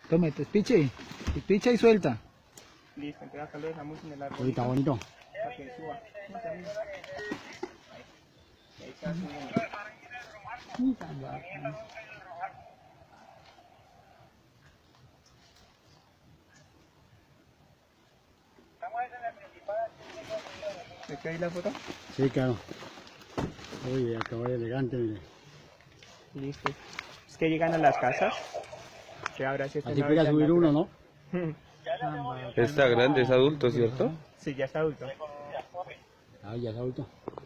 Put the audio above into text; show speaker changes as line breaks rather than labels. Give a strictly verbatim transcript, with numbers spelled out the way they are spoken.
Tome, te espiche. Espicha y suelta.
Listo, entonces acá lo dejamos en el árbol.
Ahorita bonito.
Para que suba. No, también. Ahí. Ahí está subiendo. ¿Te queda ahí la foto?
Sí, claro. Uy, acabó elegante, mire.
Listo. Es que llegan a las casas. Que ahora sí está
Así
en la
puede
vida
subir uno,
natural.
¿no?
Está grande, es adulto, ¿cierto?
Sí, ya está adulto.
Ah, ya es adulto.